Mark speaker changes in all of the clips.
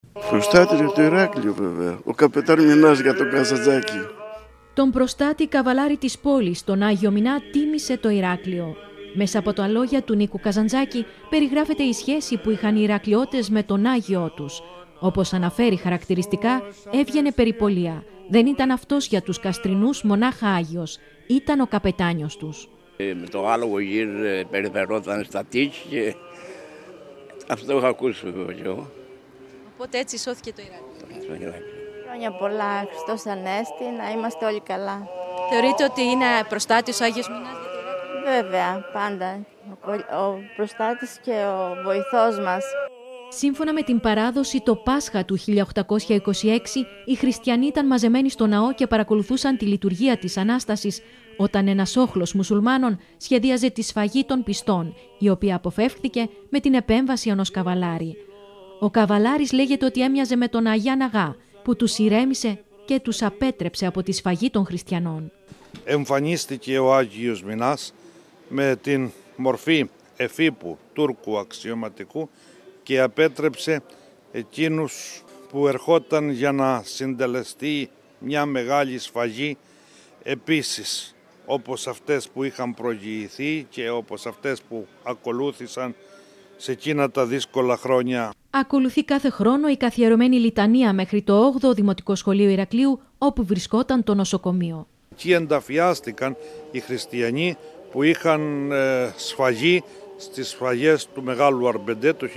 Speaker 1: Προστάτης για το Ηράκλειο βέβαια, ο καπετάν Μινάς για τον Καζαντζάκη.
Speaker 2: Τον προστάτη καβαλάρη της πόλης, τον Άγιο Μινά, τίμησε το Ηράκλειο. Μέσα από τα λόγια του Νίκου Καζαντζάκη περιγράφεται η σχέση που είχαν οι Ηρακλειώτες με τον Άγιό τους. Όπως αναφέρει χαρακτηριστικά, έβγαινε περιπολία. Δεν ήταν αυτός για τους Καστρινούς μονάχα Άγιος, ήταν ο καπετάνιος τους.
Speaker 3: Με το άλογο γύρω περιφερόταν στα τείχη και αυτό έχω ακούσει εγώ.
Speaker 2: Οπότε έτσι σώθηκε το Ηράκλειο.
Speaker 4: Χρόνια πολλά, Χριστός Ανέστη, να είμαστε όλοι καλά.
Speaker 2: Θεωρείτε ότι είναι προστάτης ο Άγιος Μινάς για το Ηράκλειο?
Speaker 4: Βέβαια, πάντα. Ο προστάτης και ο βοηθός μας.
Speaker 2: Σύμφωνα με την παράδοση, το Πάσχα του 1826, οι χριστιανοί ήταν μαζεμένοι στο ναό και παρακολουθούσαν τη λειτουργία της Ανάστασης, όταν ένας όχλος μουσουλμάνων σχεδίαζε τη σφαγή των πιστών, η οποία αποφεύχθηκε με την επέμβαση ενός καβαλάρη. Ο καβαλάρης λέγεται ότι έμοιαζε με τον Αγιά Ναγά, που τους ηρέμησε και τους απέτρεψε από τη σφαγή των χριστιανών.
Speaker 5: Εμφανίστηκε ο Άγιος Μινάς με την μορφή εφήπου Τούρκου αξιωματικού και απέτρεψε εκείνους που ερχόταν για να συντελεστεί μια μεγάλη σφαγή, επίσης όπως αυτές που είχαν προηγηθεί και όπως αυτές που ακολούθησαν σε εκείνα τα δύσκολα χρόνια.
Speaker 2: Ακολουθεί κάθε χρόνο η καθιερωμένη λιτανία μέχρι το 8ο Δημοτικό Σχολείο Ηρακλείου, όπου βρισκόταν το νοσοκομείο.
Speaker 5: Εκεί ενταφιάστηκαν οι χριστιανοί που είχαν σφαγεί στις σφαγές του Μεγάλου Αρμπεντέ το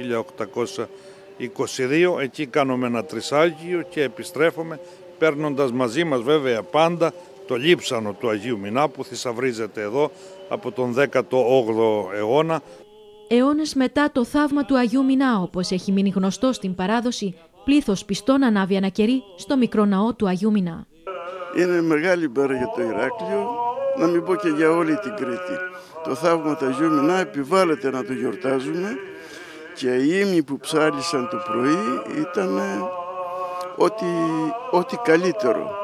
Speaker 5: 1822. Εκεί κάνουμε ένα τρισάγιο και επιστρέφουμε παίρνοντας μαζί μας βέβαια πάντα το λείψανο του Αγίου Μινά που θησαυρίζεται εδώ από τον 18ο αιώνα.
Speaker 2: Αιώνες μετά το θαύμα του Αγίου Μινά, όπως έχει μείνει γνωστό στην παράδοση, πλήθος πιστών ανάβει ανακερί στο μικρό ναό του Αγίου Μινά.
Speaker 1: Είναι μεγάλη μέρα για το Ηράκλειο, να μην πω και για όλη την Κρήτη. Το θαύμα του Αγίου Μινά επιβάλλεται να το γιορτάζουμε και οι ύμνοι που ψάλισαν το πρωί ήταν ό,τι καλύτερο.